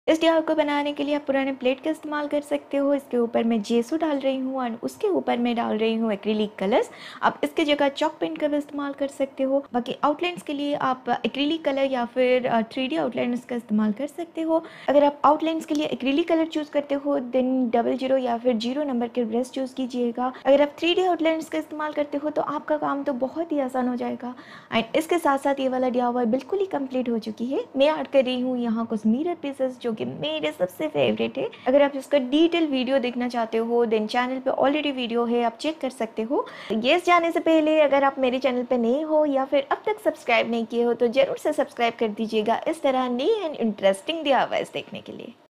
इस डिया को बनाने के लिए आप पुराने प्लेट का इस्तेमाल कर सकते हो। इसके ऊपर मैं जेसू डाल रही हूँ और उसके ऊपर मैं डाल रही हूँ एक्रिलिक कलर्स। आप इसके जगह चॉक पेंट का भी इस्तेमाल कर सकते हो। बाकी आउटलाइंस के लिए आप एक्रिलिक कलर या फिर 3D आउटलाइनर्स का इस्तेमाल कर सकते हो। अगर आप आउटलाइंस के लिए एक्रिलिक कलर चूज़ करते हो देन 00 या फिर 0 नंबर के ब्रश चूज़ कीजिएगा। अगर आप 3D आउटलाइनर्स का इस्तेमाल करते हो तो आपका काम तो बहुत ही आसान हो जाएगा। एंड इसके साथ साथ ये वाला DIY बिल्कुल ही कंप्लीट हो चुकी है। मैं ऐड कर रही हूँ यहाँ कुछ मिरर पीसेस जो कि मेरे सबसे फेवरेट है। अगर आप इसका डिटेल वीडियो देखना चाहते हो देन चैनल पे ऑलरेडी वीडियो है, आप चेक कर सकते हो। येस जाने से पहले अगर आप मेरे चैनल पे नए हो या फिर अब तक सब्सक्राइब नहीं किए हो तो ज़रूर से सब्सक्राइब कर दीजिएगा इस तरह नई एंड इंटरेस्टिंग DIYs देखने के लिए।